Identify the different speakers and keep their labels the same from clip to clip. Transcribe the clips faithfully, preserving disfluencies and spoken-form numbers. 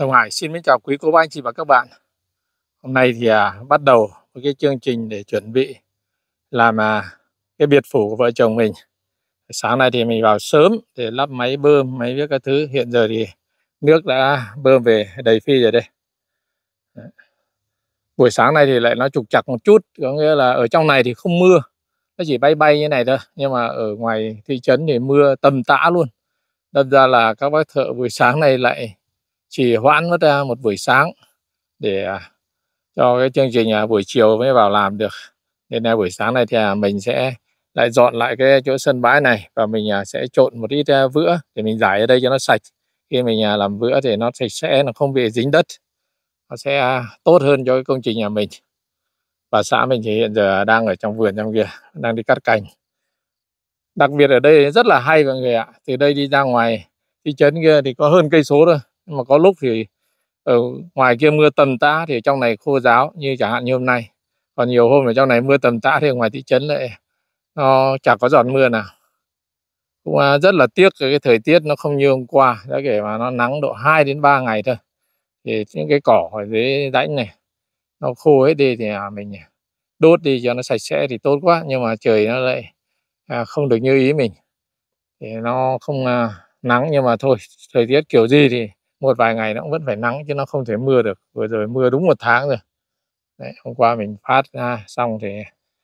Speaker 1: Đồng Hải xin mến chào quý cô bác anh chị và các bạn. Hôm nay thì à, bắt đầu với cái chương trình để chuẩn bị làm à, cái biệt phủ của vợ chồng mình. Sáng nay thì mình vào sớm để lắp máy bơm, máy viết các thứ. Hiện giờ thì nước đã bơm về đầy phi rồi đây. Đấy. Buổi sáng này thì lại nó trục trặc một chút, có nghĩa là ở trong này thì không mưa, nó chỉ bay bay như này thôi. Nhưng mà ở ngoài thị trấn thì mưa tầm tã luôn. Đâm ra là các bác thợ buổi sáng này lại chỉ hoãn mất ra một buổi sáng để à, cho cái chương trình à, buổi chiều mới vào làm được. Nên là buổi sáng này thì à, mình sẽ lại dọn lại cái chỗ sân bãi này và mình à, sẽ trộn một ít à, vữa để mình rải ở đây cho nó sạch. Khi mình à, làm vữa thì nó sạch sẽ, nó không bị dính đất, nó sẽ à, tốt hơn cho cái công trình nhà mình. Và xã mình thì hiện giờ đang ở trong vườn trong kia, đang đi cắt cành. Đặc biệt ở đây rất là hay mọi người ạ. Từ đây đi ra ngoài thị trấn kia thì có hơn cây số thôi, nhưng mà có lúc thì ở ngoài kia mưa tầm tã thì trong này khô ráo, như chẳng hạn như hôm nay. Còn nhiều hôm ở trong này mưa tầm tã thì ở ngoài thị trấn lại nó chẳng có giọt mưa nào. Cũng rất là tiếc cái thời tiết nó không như hôm qua, đã kể mà nó nắng độ hai đến ba ngày thôi thì những cái cỏ ở dưới rãnh này nó khô hết đi thì mình đốt đi cho nó sạch sẽ thì tốt quá. Nhưng mà trời nó lại không được như ý mình thì nó không nắng, nhưng mà thôi, thời tiết kiểu gì thì một vài ngày nó cũng vẫn phải nắng chứ nó không thể mưa được. Vừa rồi mưa đúng một tháng rồi. Đấy, hôm qua mình phát ra xong thì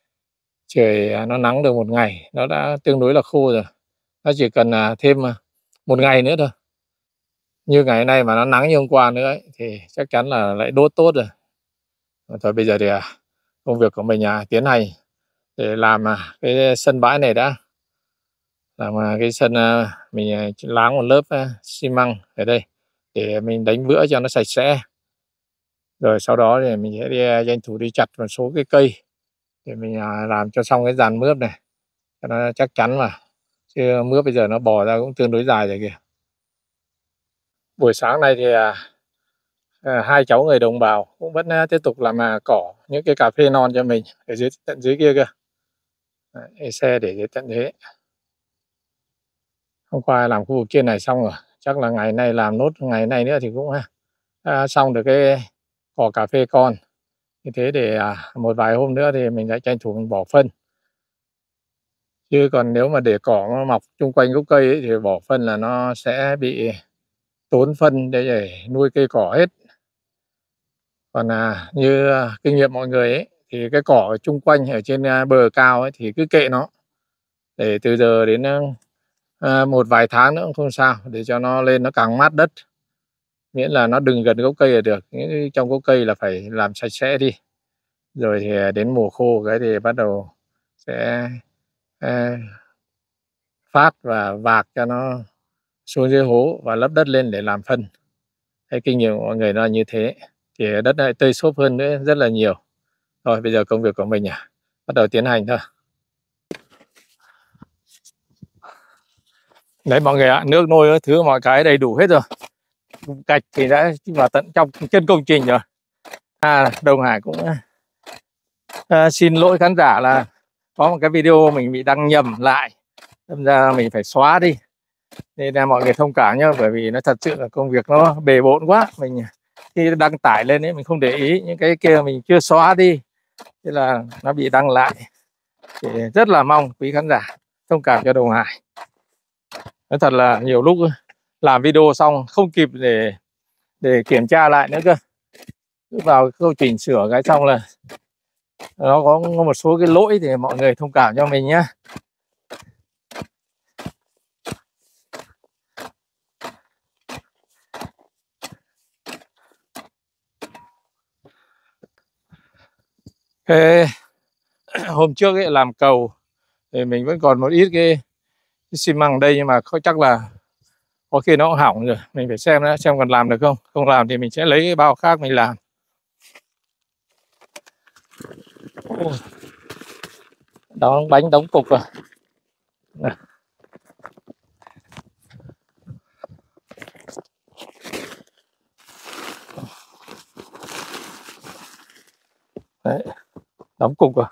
Speaker 1: trời nó nắng được một ngày, nó đã tương đối là khô rồi. Nó chỉ cần thêm một ngày nữa thôi. Như ngày nay mà nó nắng như hôm qua nữa ấy, thì chắc chắn là lại đốt tốt rồi. Thôi bây giờ thì công việc của mình tiến hành để làm cái sân bãi này đã. Làm cái sân mình láng một lớp xi măng ở đây để mình đánh vữa cho nó sạch sẽ. Rồi sau đó thì mình sẽ đi tranh thủ đi chặt một số cái cây để mình làm cho xong cái dàn mướp này cho nó chắc chắn mà. Chứ mướp bây giờ nó bò ra cũng tương đối dài rồi kìa. Buổi sáng này thì à, hai cháu người đồng bào cũng vẫn tiếp tục làm à, cỏ những cái cà phê non cho mình ở dưới tận dưới kia kìa. Đấy, xe để dưới tận thế. Hôm qua làm khu vực trên này xong rồi, chắc là ngày nay làm nốt ngày nay nữa thì cũng à, xong được cái cỏ cà phê con. Như thế để à, một vài hôm nữa thì mình lại tranh thủ mình bỏ phân. Chứ còn nếu mà để cỏ nó mọc chung quanh gốc cây ấy, thì bỏ phân là nó sẽ bị tốn phân để nuôi cây cỏ hết. Còn à, như kinh nghiệm mọi người ấy, thì cái cỏ ở chung quanh ở trên bờ cao ấy, thì cứ kệ nó để từ giờ đến à, một vài tháng nữa cũng không sao, để cho nó lên nó càng mát đất, miễn là nó đừng gần gốc cây là được. Những trong gốc cây là phải làm sạch sẽ đi, rồi thì đến mùa khô cái thì bắt đầu sẽ à, phát và vạc cho nó xuống dưới hố và lấp đất lên để làm phân. Cái kinh nghiệm của mọi người nó như thế thì đất lại tơi xốp hơn nữa rất là nhiều. Rồi bây giờ công việc của mình à, bắt đầu tiến hành thôi. Đấy mọi người ạ, nước nôi thứ mọi cái đầy đủ hết rồi. Gạch thì đã vào tận trong chân công trình rồi. À, Đồng Hải cũng à, xin lỗi khán giả là có một cái video mình bị đăng nhầm lại, đâm ra mình phải xóa đi. Nên là mọi người thông cảm nhé, bởi vì nó thật sự là công việc nó bề bộn quá. Mình khi đăng tải lên ấy mình không để ý những cái kia mình chưa xóa đi, thế là nó bị đăng lại. Thì rất là mong quý khán giả thông cảm cho Đồng Hải. Nói thật là nhiều lúc làm video xong không kịp để để kiểm tra lại nữa cơ. Cứ vào câu chỉnh sửa cái xong là nó có một số cái lỗi thì mọi người thông cảm cho mình nhé. Thế, hôm trước ấy làm cầu thì mình vẫn còn một ít cái, cái xi măng đây, nhưng mà không chắc là có khi nó cũng hỏng rồi. Mình phải xem đã, xem còn làm được không. Không làm thì mình sẽ lấy cái bao khác mình làm. Đóng bánh đóng cục rồi. Đấy, đóng cục rồi.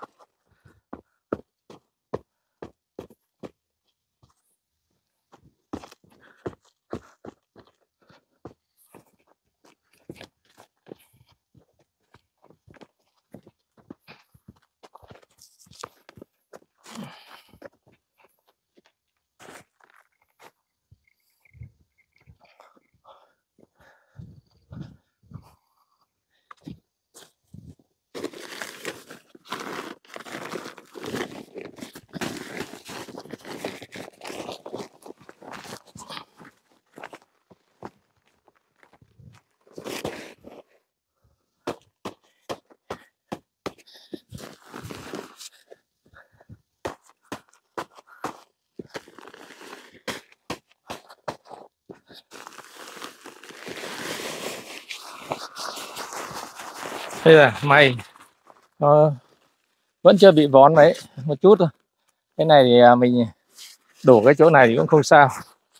Speaker 1: Thế là may nó vẫn chưa bị vón mấy, một chút thôi. Cái này thì mình đổ cái chỗ này thì cũng không sao,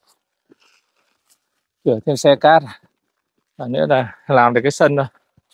Speaker 1: chở thêm xe cát và nữa là làm được cái sân thôi.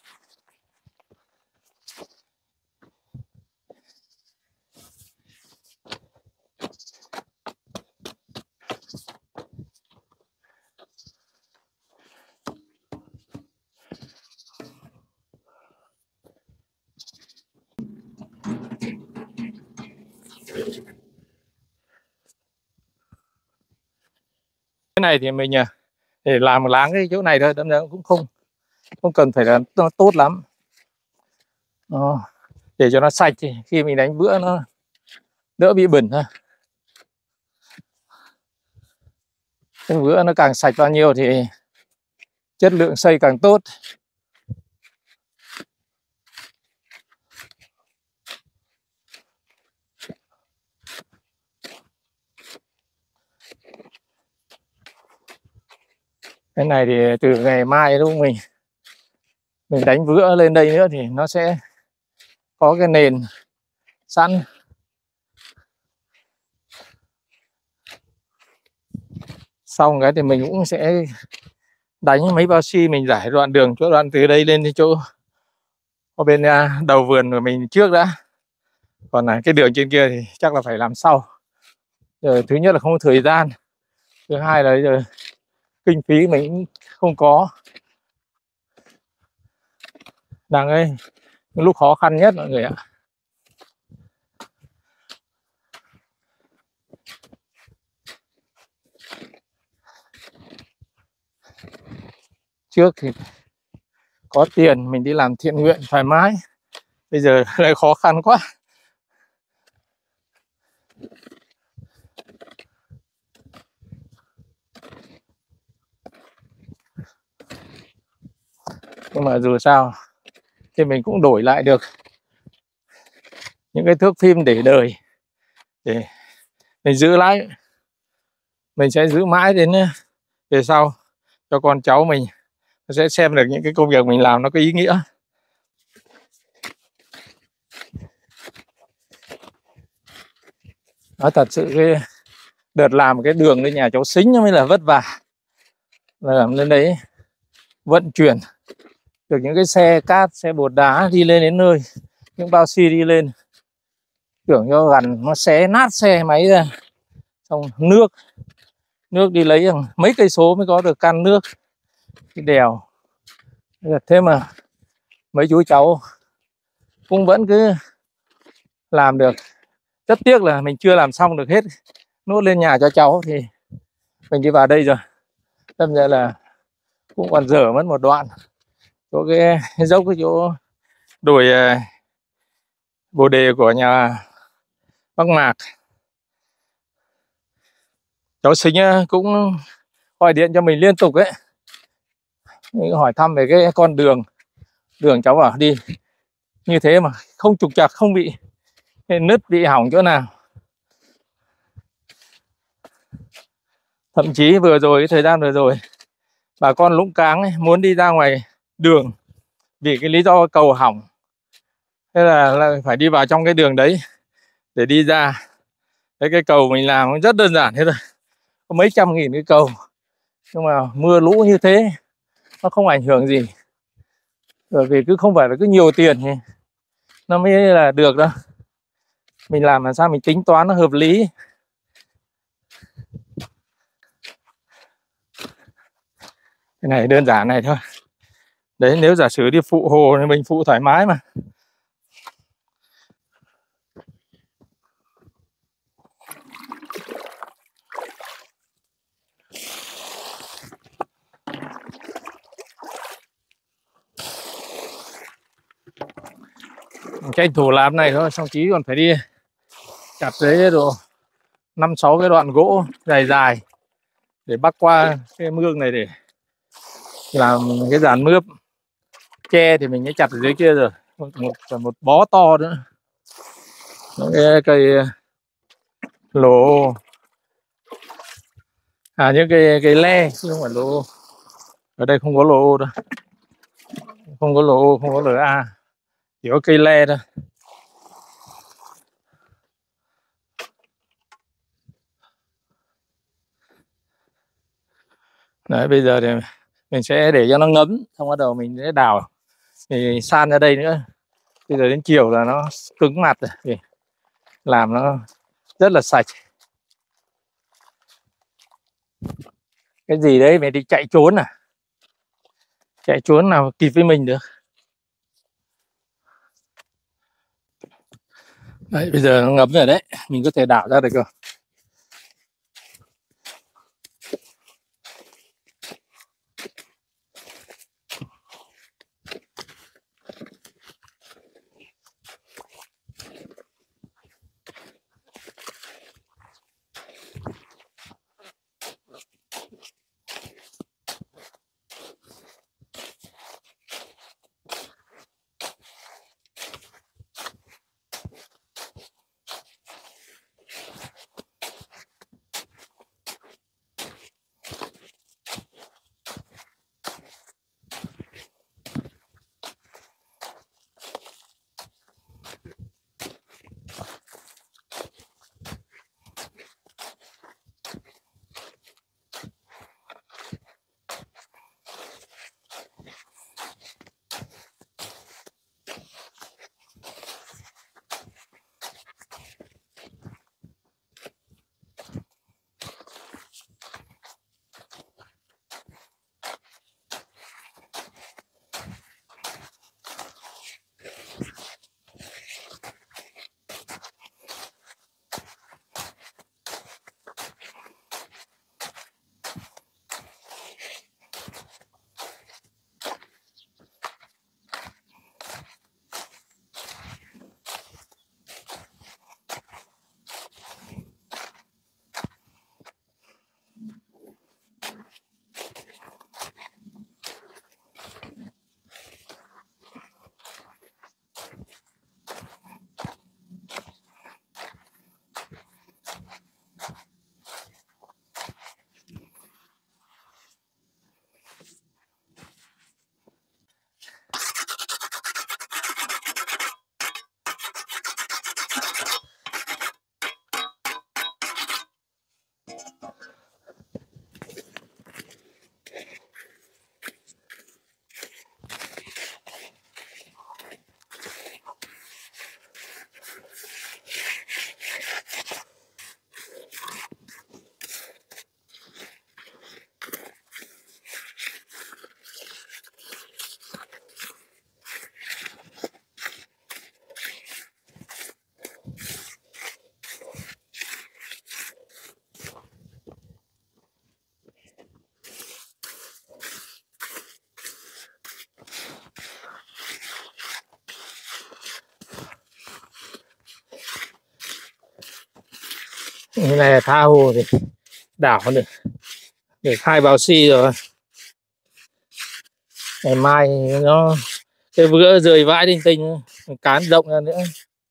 Speaker 1: Cái này thì mình để làm một láng cái chỗ này thôi, đâm ra cũng không không cần phải là nó tốt lắm. Đó, để cho nó sạch thì khi mình đánh bữa nó đỡ bị bẩn ha. Cái bữa nó càng sạch bao nhiêu thì chất lượng xây càng tốt. Cái này thì từ ngày mai đúng không, mình mình đánh vữa lên đây nữa thì nó sẽ có cái nền sẵn. Xong cái thì mình cũng sẽ đánh mấy bao xi mình giải đoạn đường, chỗ đoạn từ đây lên đến chỗ ở bên đầu vườn của mình trước đã. Còn là cái đường trên kia thì chắc là phải làm sau. Giờ thứ nhất là không có thời gian, thứ hai là giờ kinh phí mình cũng không có. Đang ấy lúc khó khăn nhất mọi người ạ. Trước thì có tiền mình đi làm thiện nguyện thoải mái, bây giờ lại khó khăn quá. Nhưng mà dù sao thì mình cũng đổi lại được những cái thước phim để đời, để mình giữ lại, mình sẽ giữ mãi đến về sau cho con cháu mình nó sẽ xem được những cái công việc mình làm nó có ý nghĩa. Nói thật sự cái đợt làm cái đường lên nhà cháu Sính mới là vất vả, làm lên đấy vận chuyển được những cái xe cát, xe bột đá đi lên đến nơi, những bao xi đi lên, tưởng cho gần nó xé nát xe máy ra. Xong nước nước đi lấy mấy cây số mới có được can nước, cái đèo. Thế mà mấy chú cháu cũng vẫn cứ làm được. Rất tiếc là mình chưa làm xong được hết nốt lên nhà cho cháu, thì mình đi vào đây rồi, đâm ra là cũng còn dở mất một đoạn. Chỗ cái dốc cái chỗ đồi bồ đề của nhà bác Mạc, cháu Sính cũng gọi điện cho mình liên tục ấy, mình hỏi thăm về cái con đường. Đường cháu bảo đi như thế mà không trục trặc, không bị nứt, bị hỏng chỗ nào. Thậm chí vừa rồi, cái thời gian vừa rồi, bà con Lũng Cáng ấy, muốn đi ra ngoài đường vì cái lý do cầu hỏng, thế là, là phải đi vào trong cái đường đấy để đi ra. Đấy, cái cầu mình làm rất đơn giản thế thôi, có mấy trăm nghìn cái cầu, nhưng mà mưa lũ như thế nó không ảnh hưởng gì, bởi vì cứ không phải là cứ nhiều tiền thì nó mới là được đâu. Mình làm làm sao mình tính toán nó hợp lý. Cái này đơn giản này thôi. Đấy, nếu giả sử đi phụ hồ thì mình phụ thoải mái mà. Tranh thủ làm này thôi, xong chí còn phải đi chặt giấy đồ năm sáu cái đoạn gỗ dài dài để bắc qua cái mương này để làm cái dàn mướp. Tre thì mình đã chặt ở dưới kia rồi, một, một, một bó to nữa. Cái cây lỗ, à những cây cây le chứ không phải lỗ. Ở đây không có lỗ đâu, không có lỗ, không có lỗ A. chỉ có cây le thôi. Đấy, bây giờ thì mình sẽ để cho nó ngấm, xong bắt đầu mình sẽ đào thì san ra đây nữa. Bây giờ đến chiều là nó cứng mặt rồi, thì làm nó rất là sạch. Cái gì đấy mày đi chạy trốn à? Chạy trốn nào kịp với mình được. Đấy, bây giờ nó ngấm rồi đấy, mình có thể đảo ra được rồi. Cái này là tha hồ thì đảo được, để khai báo xi rồi. Ngày mai nó cái vữa rơi vãi linh tinh, cán động ra nữa.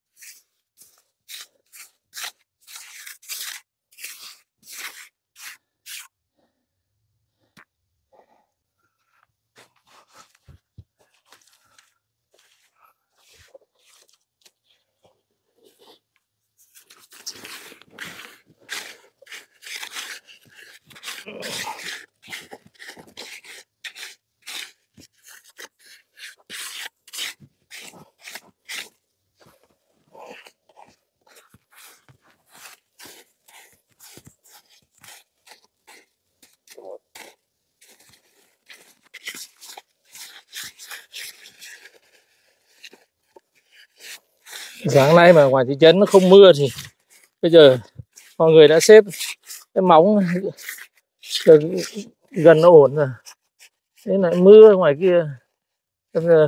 Speaker 1: Sáng nay mà ngoài thị trấn nó không mưa thì bây giờ mọi người đã xếp cái móng được gần nó ổn rồi. Thế lại mưa ngoài kia, bây giờ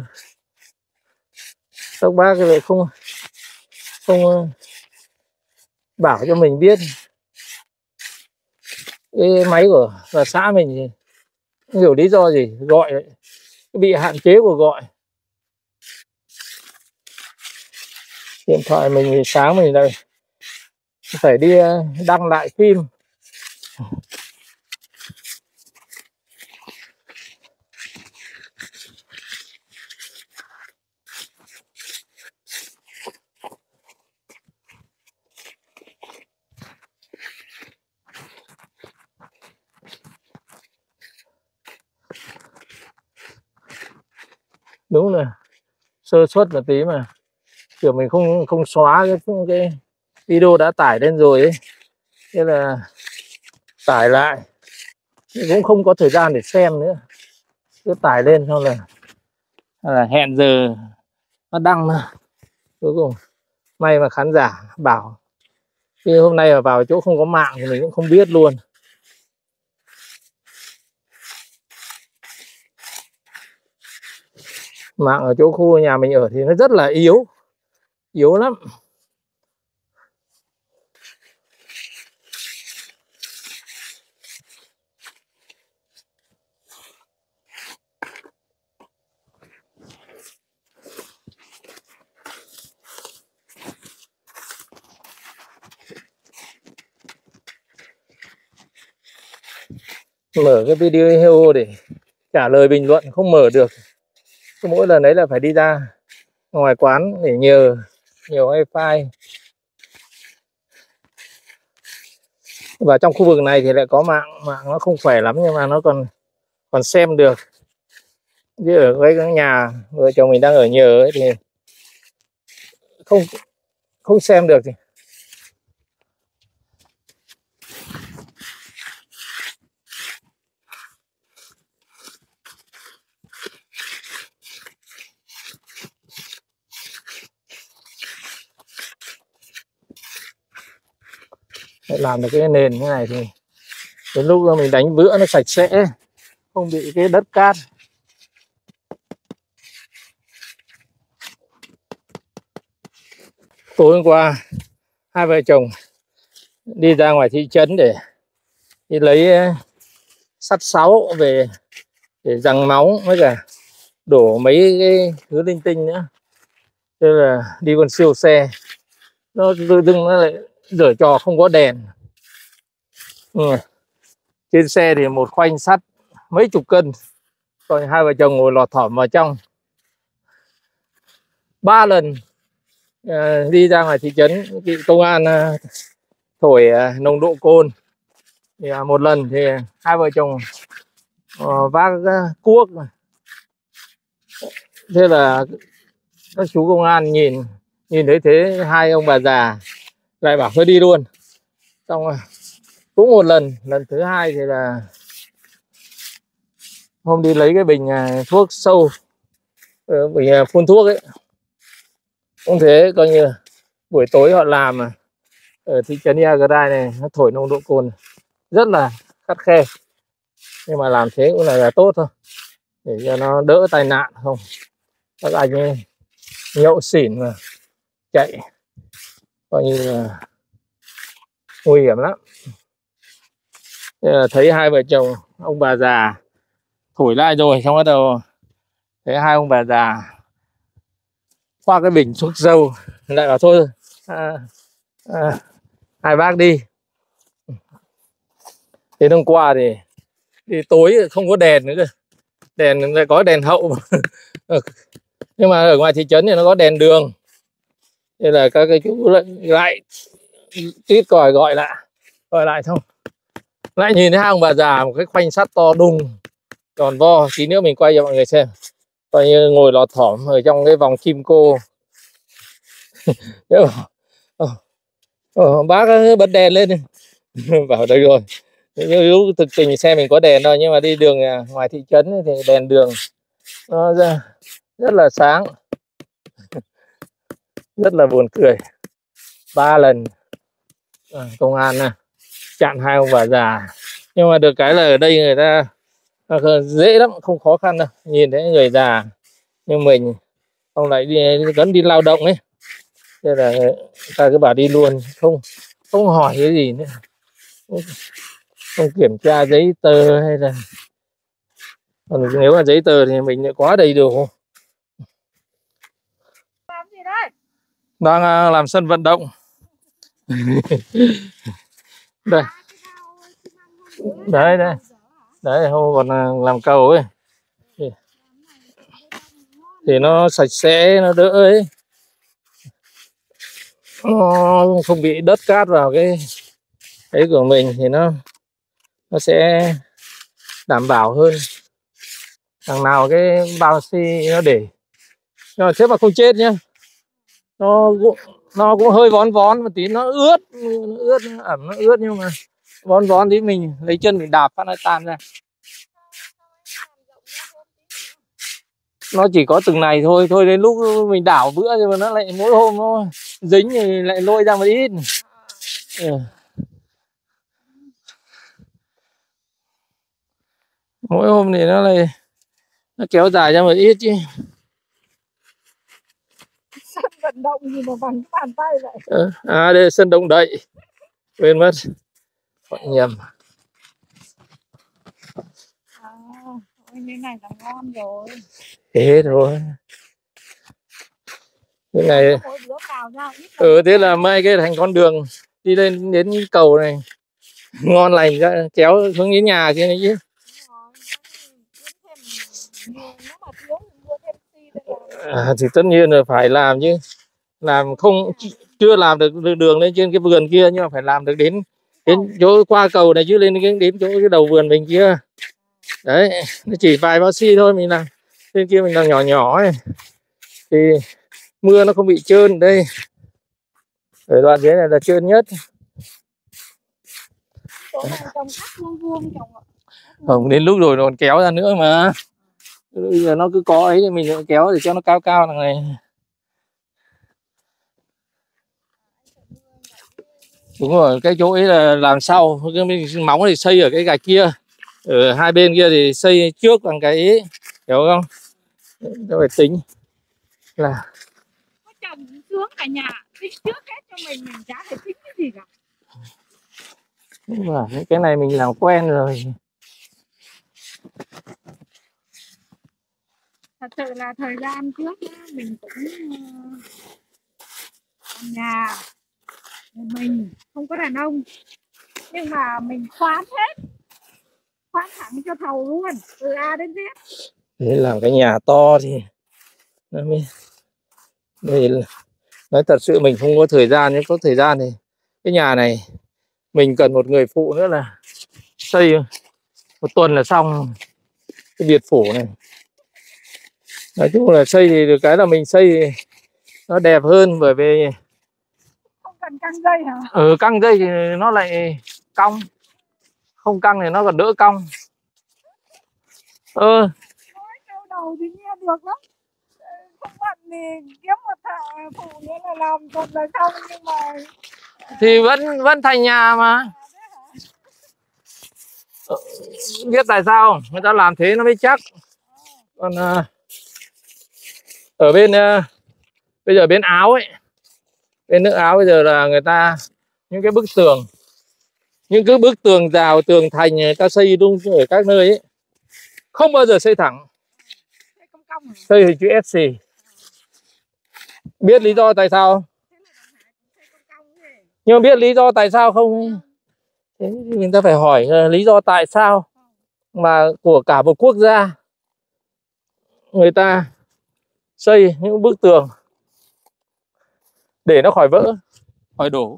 Speaker 1: các bác lại không không bảo cho mình biết. Cái máy của và xã mình thì không hiểu lý do gì gọi đấy, bị hạn chế của gọi. Điện thoại mình thì sáng mình lại phải đi đăng lại phim. Đúng là sơ suất một tí mà kiểu mình không không xóa cái cái video đã tải lên rồi ấy, thế là tải lại cũng không có thời gian để xem nữa, cứ tải lên xong là, là hẹn giờ nó đăng nữa. Cuối cùng may mà khán giả bảo, chứ hôm nay mà vào chỗ không có mạng thì mình cũng không biết luôn. Mạng ở chỗ khu nhà mình ở thì nó rất là yếu, yếu lắm. Mở cái video để trả lời bình luận không mở được, cứ mỗi lần đấy là phải đi ra ngoài quán để nhờ nhiều wifi. Và trong khu vực này thì lại có mạng mạng nó không khỏe lắm, nhưng mà nó còn còn xem được. Chứ ở cái nhà vợ chồng mình đang ở nhờ ấy thì không không xem được thì làm được cái nền như này thì đến lúc mình đánh vữa nó sạch sẽ, không bị cái đất cát. Tối hôm qua hai vợ chồng đi ra ngoài thị trấn để đi lấy sắt sáu về để giăng móng với cả đổ mấy cái thứ linh tinh nữa. Thế là đi con siêu xe, nó tự dưng nó lại dở trò không có đèn. Ừ. Trên xe thì một khoanh sắt mấy chục cân, còn hai vợ chồng ngồi lọt thỏm vào trong. Ba lần à, đi ra ngoài thị trấn bị công an à, thổi à, nồng độ cồn. Thì à, một lần thì hai vợ chồng à, vác à, cuốc. Thế là các chú công an nhìn nhìn thấy thế, hai ông bà già lại bảo thôi đi luôn. Xong rồi cũng một lần, lần thứ hai thì là hôm đi lấy cái bình thuốc sâu, bình phun thuốc ấy, cũng thế, coi như buổi tối họ làm mà ở thị trấn Iagrai này nó thổi nồng độ cồn rất là khắt khe, nhưng mà làm thế cũng là, là tốt thôi, để cho nó đỡ tai nạn. Không các anh ấy nhậu xỉn mà chạy coi như là nguy hiểm lắm. Thấy hai vợ chồng ông bà già thổi lại rồi, xong bắt đầu thấy hai ông bà già khoác cái bình thuốc dâu, lại bảo thôi à, à, hai bác đi. Đến hôm qua thì đi tối không có đèn nữa cơ, đèn lại có đèn hậu nhưng mà ở ngoài thị trấn thì nó có đèn đường, nên là các cái chú lại, lại tít còi gọi lại gọi lại xong lại nhìn thấy hai ông bà già một cái khoanh sắt to đùng tròn vo. Tí nữa mình quay cho mọi người xem, coi như ngồi lọt thỏm ở trong cái vòng kim cô. oh, bác bật đèn lên bảo đây rồi, nhưng lúc thực tình xe mình có đèn thôi, nhưng mà đi đường ngoài thị trấn thì đèn đường nó rất là sáng, rất là buồn cười. Ba lần à, công an à, chặn hai ông bà già, nhưng mà được cái là ở đây người ta à, dễ lắm, không khó khăn đâu. Nhìn thấy người già như mình ông lại đi, vẫn đi lao động ấy, thế là người ta cứ bảo đi luôn, không không hỏi cái gì nữa, không, không kiểm tra giấy tờ hay là, còn nếu mà giấy tờ thì mình lại quá đầy đủ. Làm gì đây? Đang làm sân vận động. Đây đấy đây đấy, hôm còn làm cầu ấy thì, thì nó sạch sẽ, nó đỡ ấy, nó không bị đất cát vào cái ấy của mình thì nó nó sẽ đảm bảo hơn. Đằng nào cái bao xi nó để Nhưng mà thế mà không chết nhá. Nó cũng, nó cũng hơi vón vón một tí, nó ướt, nó ướt, nó ẩm, nó ướt nhưng mà vón vón tí mình lấy chân mình đạp phát nó tan ra. Nó chỉ có từng này thôi, thôi đến lúc mình đảo bữa rồi mà nó lại mỗi hôm nó dính thì lại lôi ra một ít. Ừ. Mỗi hôm thì nó lại nó kéo dài ra một ít chứ.
Speaker 2: Sân vận động gì mà bằng cái bàn tay vậy?
Speaker 1: Ừ. À đây là sân động đậy. Quên mất. Gọi nhầm.
Speaker 2: À, như này là ngon rồi.
Speaker 1: Thế rồi. Cái này. Ừ thế là mai cái thành con đường đi lên đến cầu này. Ngon lành ra kéo xuống đến nhà kia này chứ. À, thì tất nhiên là phải làm chứ. Làm không chưa làm được đường lên trên cái vườn kia nhưng mà phải làm được đến đến chỗ qua cầu này chứ lên đến, đến chỗ cái đầu vườn mình kia. Đấy, nó chỉ vài bao xi thôi mình làm. Trên kia mình làm nhỏ nhỏ này. Thì mưa nó không bị trơn đây. Ở đoạn dưới này là trơn nhất. Không, đến lúc rồi nó còn kéo ra nữa mà. Bây giờ nó cứ có ấy thì mình kéo để cho nó cao cao đằng này. Đúng rồi, cái chỗ ấy là làm sau, cái móng thì xây ở cái gạch kia. Ở hai bên kia thì xây trước bằng cái ấy, hiểu không? Nó phải tính là
Speaker 2: có chồng xuống cả nhà tính trước hết cho mình, mình chả phải tính cái gì cả.
Speaker 1: Nhưng mà cái này mình làm quen rồi.
Speaker 2: Thật sự là thời gian trước mình cũng nhà mình không có đàn ông nhưng mà mình khoán hết, khoán thẳng cho thầu luôn từ A đến Z.
Speaker 1: Để làm cái nhà to thì nó mới đây là... Nói thật sự mình không có thời gian, nếu có thời gian thì cái nhà này mình cần một người phụ nữa là xây một tuần là xong cái biệt phủ này. Nói chung là xây thì được cái là mình xây nó đẹp hơn, bởi vì
Speaker 2: không cần căng dây hả?
Speaker 1: Ừ, căng dây thì nó lại cong, không căng thì nó còn đỡ cong. Ơ.
Speaker 2: Nói câu đầu thì nghe được lắm, không bận thì kiếm một thợ phụ nữa là làm tuần là xong nhưng mà
Speaker 1: thì vẫn vẫn thành nhà mà. Ừ, biết tại sao không? Người ta làm thế nó mới chắc. Còn uh, ở bên uh, bây giờ bên Áo ấy, bên nước Áo bây giờ là người ta những cái bức tường, những cái bức tường rào, tường thành người ta xây đúng ở các nơi ấy không bao giờ xây thẳng, xây hình chữ S. Biết lý do tại sao không? Nhưng mà biết lý do tại sao không? Thế người ta phải hỏi lý do tại sao mà của cả một quốc gia người ta xây những bức tường để nó khỏi vỡ, khỏi đổ.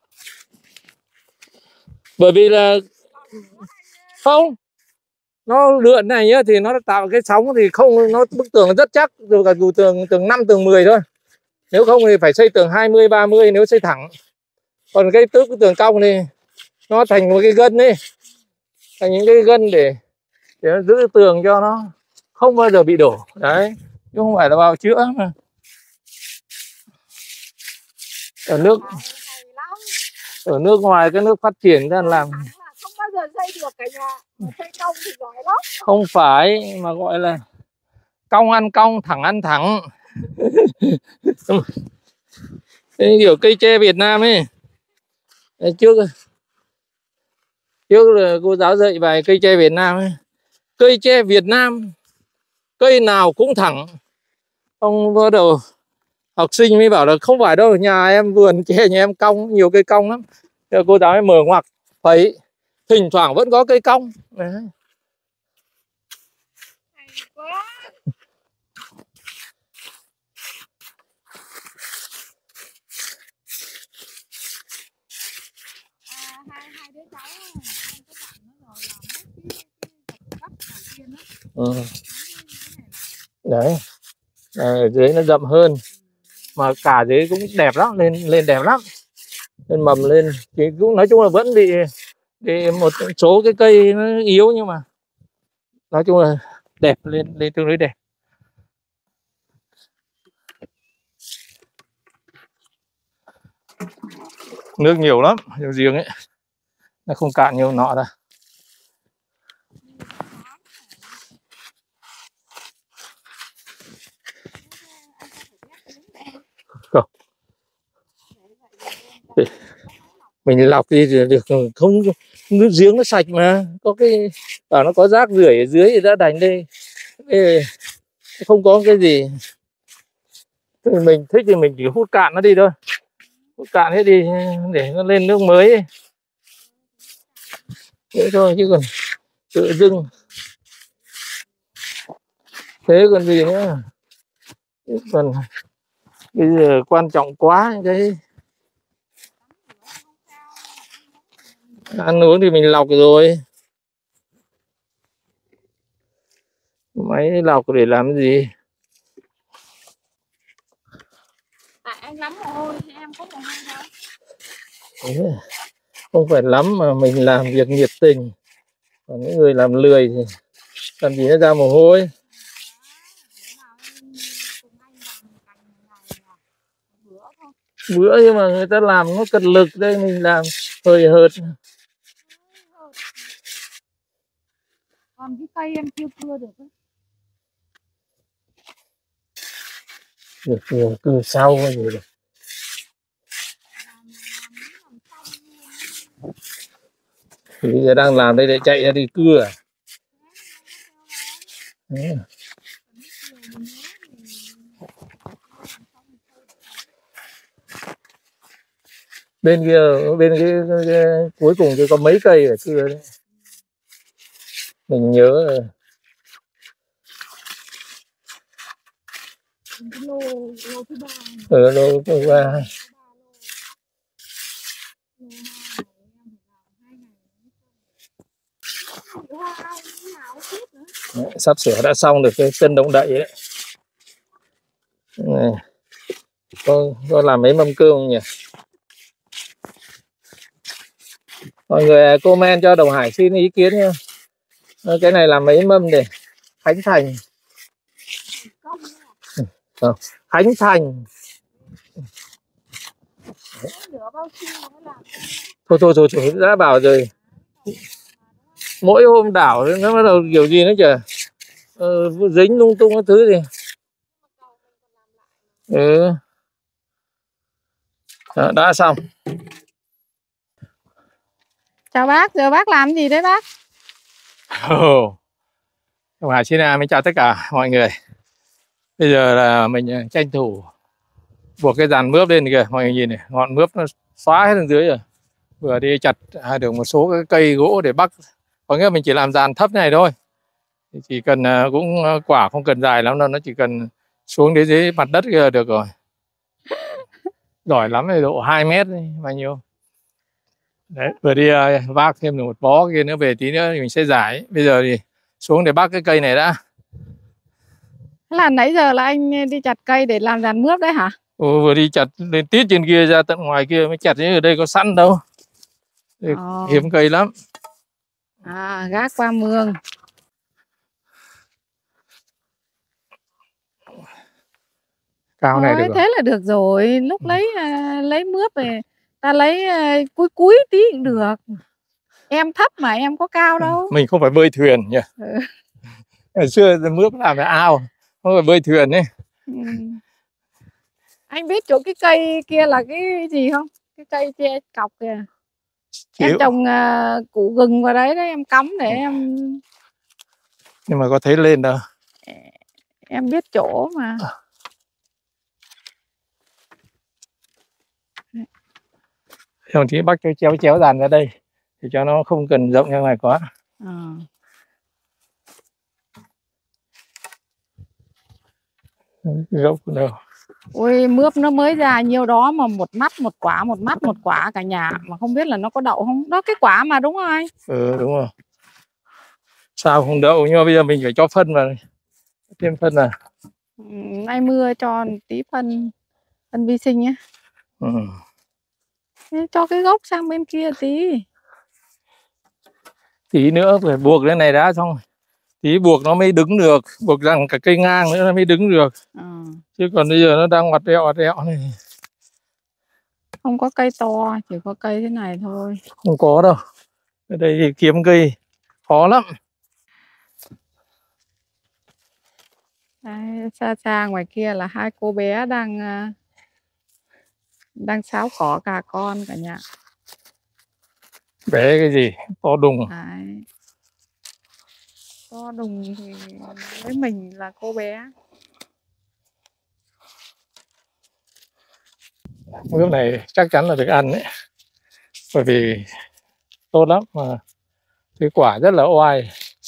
Speaker 1: Bởi vì là không, nó lượn này nhá, thì nó tạo cái sóng thì không, nó bức tường nó rất chắc, dù cả dù tường tường năm tường mười thôi. Nếu không thì phải xây tường hai mươi ba mươi nếu xây thẳng. Còn cái tứ cái tường cong thì nó thành một cái gân ấy, thành những cái gân để để nó giữ tường cho nó không bao giờ bị đổ. Đấy, chứ không phải là vào chữa mà. Ở nước ở nước ngoài cái nước phát triển ra làm
Speaker 2: không bao giờ xây được cả nhà, mà xây cong thì giỏi lắm.
Speaker 1: Không phải mà gọi là cong ăn cong, thẳng ăn thẳng. Cái kiểu cây tre Việt Nam ấy. Trước trước là cô giáo dạy bài cây tre Việt Nam ấy. Cây tre Việt Nam cây nào cũng thẳng. Ông bắt đầu học sinh mới bảo là không phải đâu, nhà em vườn tre nhà em cong, nhiều cây cong lắm. Rồi cô giáo ấy mở ngoặc thấy thỉnh thoảng vẫn có cây cong. Đấy. Ừ. Đấy. ở dưới nó rậm hơn, mà cả dưới cũng đẹp lắm, lên lên đẹp lắm, lên mầm lên thì cũng nói chung là vẫn bị, bị một số cái cây nó yếu, nhưng mà nói chung là đẹp, lên lên tương đối đẹp. Nước nhiều lắm, nhiều giếng ấy, nó không cạn nhiều nọ đâu. Không. Mình lọc đi thì được, không nước giếng nó sạch mà, có cái bảo nó có rác rưởi ở dưới thì đã đành đây, không có cái gì. Thì mình thích thì mình chỉ hút cạn nó đi thôi, hút cạn hết đi để nó lên nước mới thế thôi, chứ còn tự dưng thế còn gì nữa. Còn bây giờ quan trọng quá cái ăn uống thì mình lọc rồi, máy lọc để làm gì.
Speaker 2: Tại anh lắm mồ hôi thì em có mồ hôi đâu.
Speaker 1: Không phải lắm mà mình làm việc nhiệt tình, còn những người làm lười thì làm gì nó ra mồ hôi. Bữa nhưng mà người ta làm nó cật lực, đây mình làm hơi hợt.
Speaker 2: Còn cái cây em chưa cưa được ấy.
Speaker 1: Được nhiều cưa sau cái gì được. Thì bây giờ đang làm đây để chạy ra đi cưa à? Đấy. Bên kia, bên cái, cái, cái cuối cùng thì có mấy cây phải cưa đấy. Mình nhớ rồi.
Speaker 2: Lô, lô thứ ba.
Speaker 1: Ở lô thứ ba. Đấy, sắp sửa đã xong được cái sân động đậy đấy. Này. Có, có làm mấy mâm cơm không nhỉ? Mọi người comment cho Đồng Hải xin ý kiến nha. Cái này làm mấy mâm để khánh thành. Không. Khánh thành. Thôi thôi thôi, thôi đã bảo rồi. Mỗi hôm đảo nó bắt đầu kiểu gì nữa kìa. Ờ, dính lung tung cái thứ gì. Ừ. Đó, đã xong.
Speaker 2: Chào bác, giờ bác làm gì đấy bác?
Speaker 1: Oh. Đồng Hải xin mình chào tất cả mọi người. Bây giờ là mình tranh thủ buộc cái dàn mướp lên kìa, mọi người nhìn này, ngọn mướp nó xóa hết lên dưới rồi. Vừa đi chặt được một số cái cây gỗ để bắc, có nghĩa là mình chỉ làm dàn thấp này thôi, chỉ cần cũng quả không cần dài lắm đâu, nó chỉ cần xuống đến dưới mặt đất kia là được rồi. Giỏi lắm thì độ hai mét bao nhiêu. Đấy, vừa đi vác thêm được một bó kia nữa, về tí nữa thì mình sẽ giải. Bây giờ thì xuống để bắc cái cây này đã.
Speaker 2: Là nãy giờ là anh đi chặt cây để làm dàn mướp đấy hả?
Speaker 1: Ừ, vừa đi chặt lên tít trên kia ra tận ngoài kia mới chặt, chứ ở đây có sẵn đâu. Oh. Hiếm cây lắm.
Speaker 2: À, gác qua mương.
Speaker 1: Cao này được
Speaker 2: thế rồi. Là được rồi, lúc ừ. lấy uh, lấy mướp về ta lấy uh, cuối cuối tí cũng được. Em thấp mà em có cao đâu.
Speaker 1: Mình không phải bơi thuyền nhỉ. Ừ. Ngày xưa mướp làm cái ao, không phải bơi thuyền ấy. Ừ.
Speaker 2: Anh biết chỗ cái cây kia là cái gì không? Cái cây tre cọc kìa. Chịu. Em trồng uh, củ gừng vào đấy đấy, em cắm để em.
Speaker 1: Nhưng mà có thấy lên đâu.
Speaker 2: Em biết chỗ mà.
Speaker 1: Đồng chí bắt cái chéo chéo dàn ra đây thì cho nó không cần rộng ra ngoài quá. À. Gốc đâu.
Speaker 2: Ôi mướp nó mới ra nhiều đó mà một mắt một quả, một mắt một quả cả nhà, mà không biết là nó có đậu không. Đó cái quả mà đúng không anh?
Speaker 1: Ừ đúng rồi. Sao không đậu, nhưng mà bây giờ mình phải cho phân vào, thêm phân vào.
Speaker 2: Ừ, nay mưa cho tí phân phân vi sinh nhé.
Speaker 1: Ừ.
Speaker 2: Thế cho cái gốc sang bên kia tí.
Speaker 1: Tí nữa phải buộc cái này đã, xong tí buộc nó mới đứng được, buộc rằng cả cây ngang nữa nó mới đứng được.
Speaker 2: À.
Speaker 1: Chứ còn bây giờ nó đang ngoặt rẹo ngoặt rẹo này.
Speaker 2: Không có cây to, chỉ có cây thế này thôi.
Speaker 1: Không có đâu. Ở đây thì kiếm cây khó lắm.
Speaker 2: Đấy, xa xa ngoài kia là hai cô bé đang đang sáo cỏ cà con cả nhà.
Speaker 1: Bé cái gì? To đùng.
Speaker 2: Đấy. To đùng thì với mình là cô bé.
Speaker 1: Mướp này chắc chắn là được ăn đấy. Bởi vì tốt lắm mà cái quả rất là oai.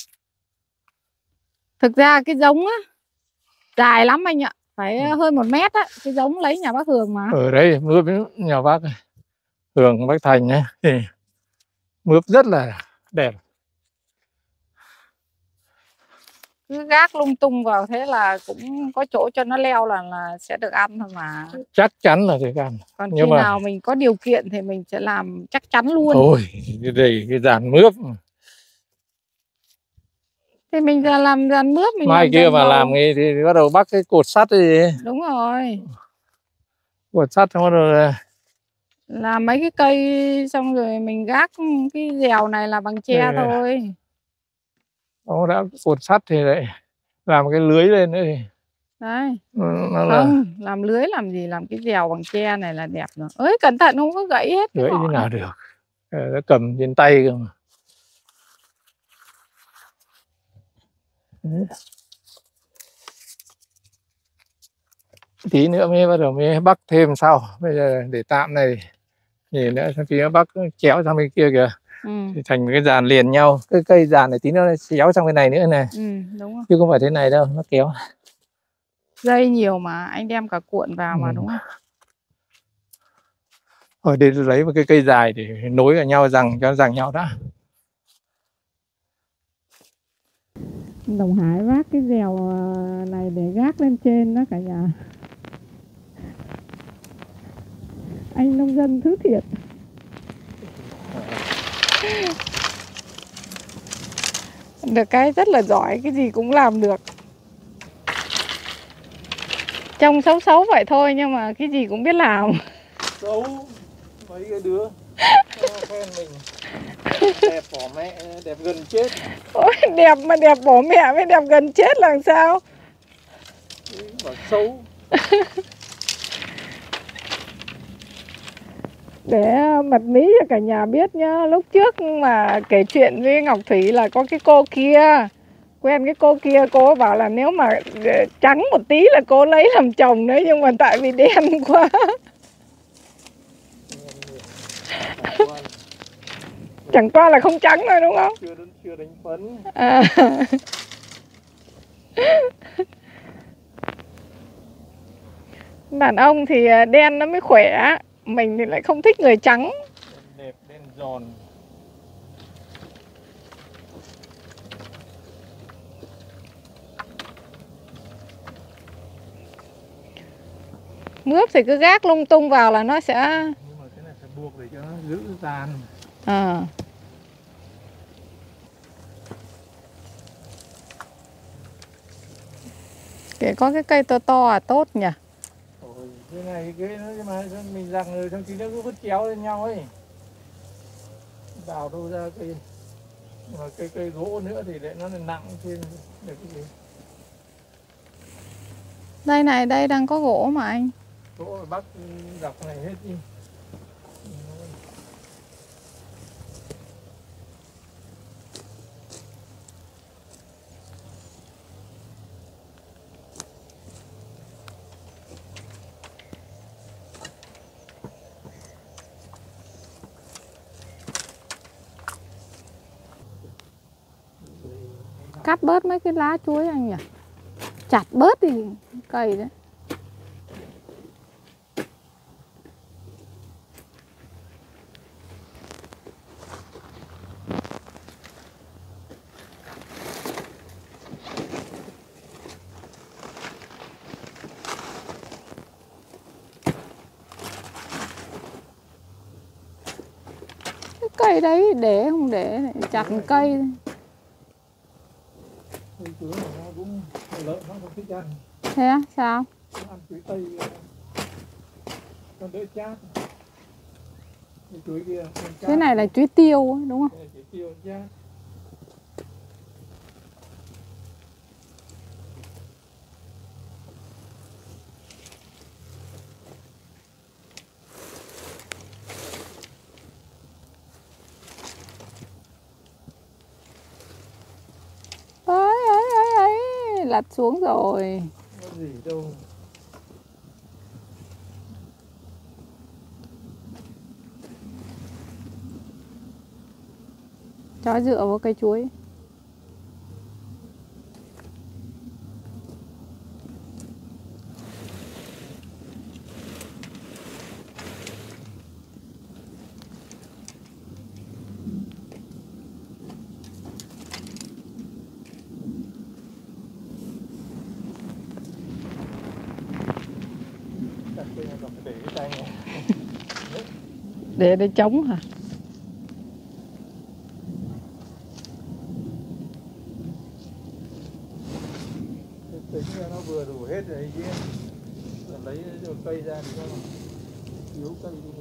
Speaker 2: Thực ra cái giống á dài lắm anh ạ, phải
Speaker 1: Ừ.
Speaker 2: hơn một mét á, cái giống lấy nhà bác Hường mà.
Speaker 1: Ở đây mướp nhà bác Hường, bác Thành ấy, thì mướp rất là đẹp.
Speaker 2: Cứ gác lung tung vào thế là cũng có chỗ cho nó leo là là sẽ được ăn thôi mà.
Speaker 1: Chắc chắn là được ăn.
Speaker 2: Còn
Speaker 1: Nhưng
Speaker 2: khi
Speaker 1: mà
Speaker 2: nào mình có điều kiện thì mình sẽ làm chắc chắn luôn.
Speaker 1: thôi, cái đây cái dàn mướp.
Speaker 2: Thì mình ra làm dàn mướp, mình
Speaker 1: Mai
Speaker 2: làm
Speaker 1: kia
Speaker 2: dàn
Speaker 1: mà
Speaker 2: bầu.
Speaker 1: làm thì, thì bắt đầu bắt cái cột sắt ấy.
Speaker 2: Đúng rồi.
Speaker 1: Cột sắt xong bắt đầu
Speaker 2: Làm mấy cái cây xong rồi mình gác cái dèo này là bằng tre
Speaker 1: để,
Speaker 2: thôi.
Speaker 1: nó đã cột sắt thì lại làm cái lưới lên nữa thì
Speaker 2: Đấy.
Speaker 1: nó là
Speaker 2: Không, làm lưới làm gì, làm cái dèo bằng tre này là đẹp rồi. Ơi cẩn thận không có gãy hết cái
Speaker 1: lưới
Speaker 2: ngọn
Speaker 1: như nào
Speaker 2: này.
Speaker 1: được. Nó cầm trên tay cơ mà. Đấy. Tí nữa mới bắt đầu mới bắc thêm sau. Bây giờ để tạm này nhìn nữa, xong tí nữa bắc chéo sang bên kia kìa.
Speaker 2: Ừ.
Speaker 1: Thì thành một cái dàn liền nhau. Cái cây dàn này tí nữa nó chéo sang bên này nữa này.
Speaker 2: Ừ, đúng rồi.
Speaker 1: Chứ không phải thế này đâu, nó kéo.
Speaker 2: Dây nhiều mà anh đem cả cuộn vào
Speaker 1: Ừ.
Speaker 2: mà đúng không?
Speaker 1: Rồi để lấy một cái cây dài để nối vào nhau, rằng cho rằng nhau đã.
Speaker 2: Đồng Hải vác cái dèo này để gác lên trên đó cả nhà. Anh nông dân thứ thiệt. Được cái rất là giỏi, cái gì cũng làm được. Trông xấu xấu vậy thôi nhưng mà cái gì cũng biết làm.
Speaker 1: Xấu mấy cái đứa khen mình đẹp bỏ mẹ, đẹp gần chết.
Speaker 2: Ôi, đẹp mà đẹp bỏ mẹ mới đẹp gần chết là sao?
Speaker 1: Bảo xấu.
Speaker 2: Để mật mí cho cả nhà biết nhá. Lúc trước mà kể chuyện với Ngọc Thủy là có cái cô kia, quen cái cô kia, cô bảo là nếu mà trắng một tí là cô lấy làm chồng đấy, nhưng mà tại vì đen quá. Chẳng qua là không trắng thôi đúng không?
Speaker 1: Chưa, chưa đánh phấn.
Speaker 2: À. Đàn ông thì đen nó mới khỏe, mình thì lại không thích người trắng.
Speaker 1: Đẹp, đen giòn.
Speaker 2: Mướp thì cứ gác lung tung vào là nó sẽ...
Speaker 1: Nhưng mà cái này phải buộc để cho nó giữ dàn.
Speaker 2: À. Để có cái cây to to à tốt nhỉ?
Speaker 1: Ôi, cái này cái nó mà mình rằng rồi xong tí nó cứ vứt chéo lên nhau ấy. Đào đâu ra cây, mà cây cây gỗ nữa thì lại nó là nặng trên được cái gì.
Speaker 2: Đây này, đây đang có gỗ mà anh.
Speaker 1: Gỗ ở Bắc dọc này hết đi.
Speaker 2: Cắt bớt mấy cái lá chuối anh nhỉ? Chặt bớt thì cây đấy. cây đấy, để không để chặt cây. Thế á, sao?
Speaker 1: Ăn chuối tây nó đỡ chát. Chuối kia,
Speaker 2: cái này là chuối tiêu đúng không?
Speaker 1: Chuối tiêu chát.
Speaker 2: Ấy ấy ấy ấy, lật xuống rồi.
Speaker 1: Có gì đâu.
Speaker 2: Cho dựa vào cây chuối. Để để chống hả?
Speaker 1: Tính ra nó vừa đủ hết rồi kia. Lấy rồi cây ra thì nó yếu cây đi.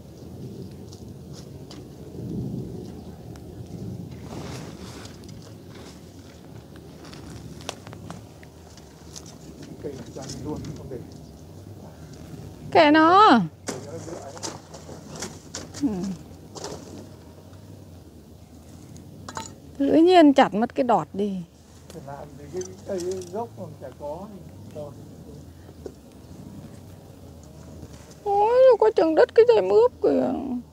Speaker 1: Cây này cho luôn không để.
Speaker 2: Kệ nó. Ừ. Tự nhiên chặt mất cái đọt đi.
Speaker 1: Làm thì cái cây gốc còn chả có.
Speaker 2: Ôi, có chừng đất cái dây mướp kìa.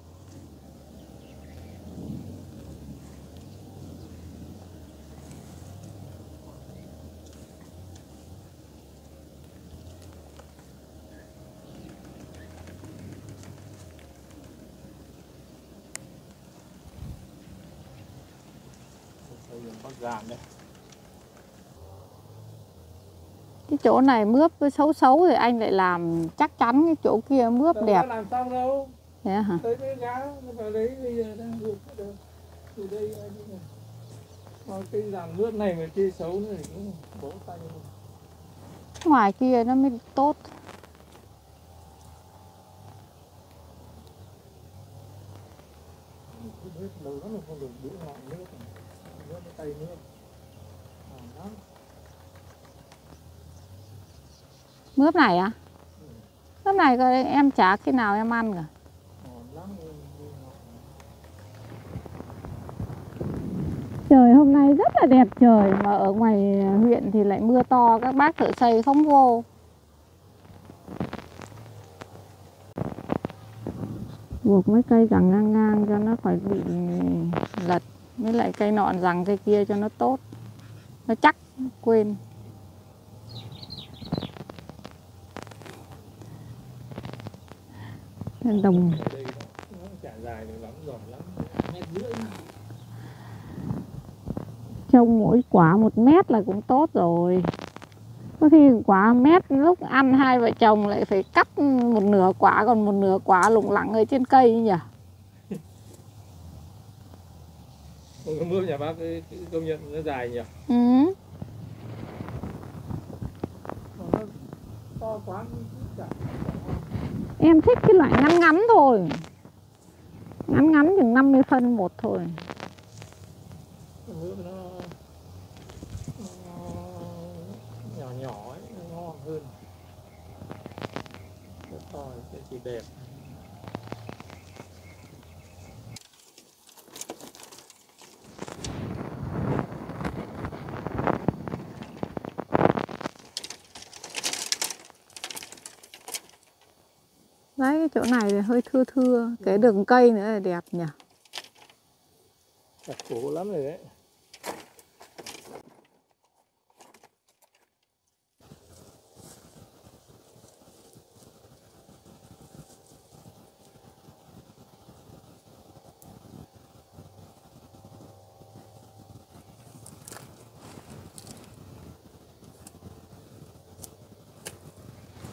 Speaker 1: Đấy.
Speaker 2: Cái chỗ này mướp xấu xấu thì anh lại làm chắc chắn cái chỗ kia mướp
Speaker 1: đâu
Speaker 2: đẹp.
Speaker 1: làm xong đâu.
Speaker 2: Thế hả?
Speaker 1: Tới cái gá nó vào đấy bây giờ đang được được. Từ đây đi này. Mà cái dàn mướp này mà kia xấu nữa thì cũng bó tay luôn.
Speaker 2: Ngoài kia nó mới tốt.
Speaker 1: Đầu nó không được đũa ngọn nước. Nước tay nước. Đó.
Speaker 2: Mướp này á? Ừ. Mướp này coi em chả khi nào em ăn cả. Trời hôm nay rất là đẹp trời, mà ở ngoài huyện thì lại mưa to, các bác thợ xây không vô. Buộc mấy cây rằng ngang ngang cho nó khỏi bị lật, với lại cây nọn rằng cây kia cho nó tốt, nó chắc, quên. Đồng trông mỗi quả một mét là cũng tốt rồi. Có khi quả mét lúc ăn hai vợ chồng lại phải cắt một nửa quả, còn một nửa quả lủng lẳng ở trên cây nhỉ.
Speaker 1: Không mướp nhà bác cái, cái công nhận nó dài nhỉ.
Speaker 2: Ừ.
Speaker 1: Nó to quá.
Speaker 2: Em thích cái loại ngắn ngắn thôi. Ngắn ngắn chừng năm mươi phân một thôi.
Speaker 1: Mướp nó, nó nhỏ nhỏ ấy, nó ngon hơn. Rất to sẽ chỉ đẹp.
Speaker 2: Đấy, cái chỗ này thì hơi thưa thưa, cái đường cây nữa là đẹp nhỉ.
Speaker 1: Chặt khổ lắm rồi đấy.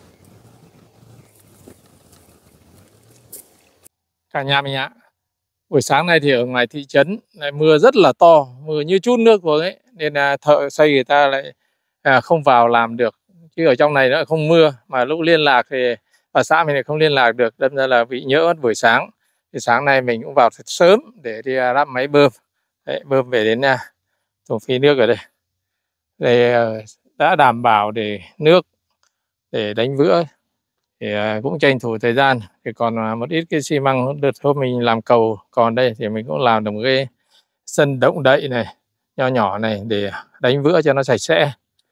Speaker 1: Cả nhà mình ạ, Buổi sáng nay thì ở ngoài thị trấn lại mưa rất là to, mưa như chút nước vừa ấy, nên là thợ xây người ta lại à, không vào làm được. Chứ ở trong này nó không mưa, mà lúc liên lạc thì ở xã mình lại không liên lạc được, đâm ra là bị nhỡ mất buổi sáng. Thì sáng nay mình cũng vào thật sớm để đi lắp máy bơm. Đấy, bơm về đến uh, thùng phi nước ở đây. Đây uh, đã đảm bảo để nước để đánh vữa, thì uh, cũng tranh thủ thời gian. Thì còn uh, một ít cái xi măng đợt hôm mình làm cầu, còn đây thì mình cũng làm được một cái sân động đậy này nho nhỏ này để đánh vữa cho nó sạch sẽ,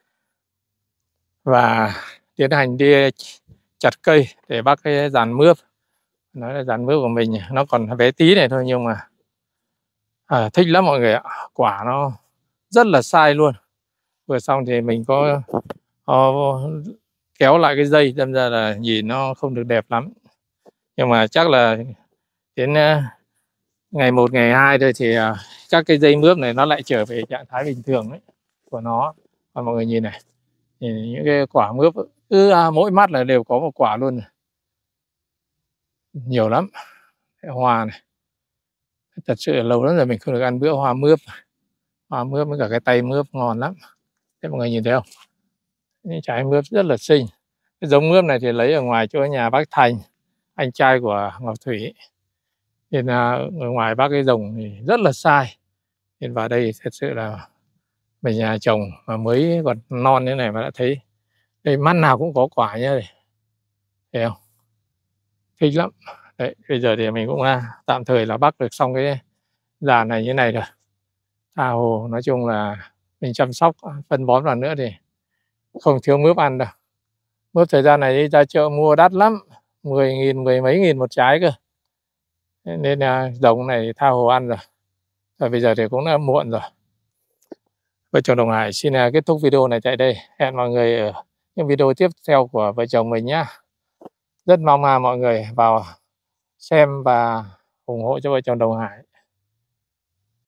Speaker 1: và tiến hành đi chặt cây để bắt cái dàn mướp. Nói là dàn mướp của mình nó còn bé tí này thôi, nhưng mà à, thích lắm mọi người ạ. Quả nó rất là sai luôn. Vừa xong thì mình có, có kéo lại cái dây, đâm ra là nhìn nó không được đẹp lắm. Nhưng mà chắc là đến uh, ngày một ngày hai thôi thì uh, các cái dây mướp này nó lại trở về trạng thái bình thường ấy của nó. Và mọi người nhìn này, nhìn những cái quả mướp cứ à, mỗi mắt là đều có một quả luôn, nhiều lắm. Cái hoa này thật sự là lâu lắm rồi mình không được ăn bữa hoa mướp. Hoa mướp với cả cái tay mướp ngon lắm. Thế mọi người nhìn thấy không? Những trái mướp rất là xinh. Cái giống mướp này thì lấy ở ngoài chỗ nhà bác Thành, anh trai của Ngọc Thủy. Nên là ở ngoài bác cái rồng thì rất là sai. Nên vào đây thật sự là mình nhà trồng mà mới còn non như này mà đã thấy đây mắt nào cũng có quả nhá. Đây. Thấy không? Thích lắm. Đấy, bây giờ thì mình cũng à, tạm thời là bắt được xong cái giàn này như này rồi. Tha hồ nói chung là mình chăm sóc phân bón vào nữa thì không thiếu mướp ăn đâu. Mướp thời gian này đi ra chợ mua đắt lắm, mười nghìn, mười mấy nghìn một trái cơ. Nên là giống này tha hồ ăn rồi. Và bây giờ thì cũng đã muộn rồi. Vợ chồng Đồng Hải xin kết thúc video này tại đây. Hẹn mọi người ở những video tiếp theo của vợ chồng mình nhé. Rất mong mọi người vào xem và ủng hộ cho vợ chồng Đồng Hải.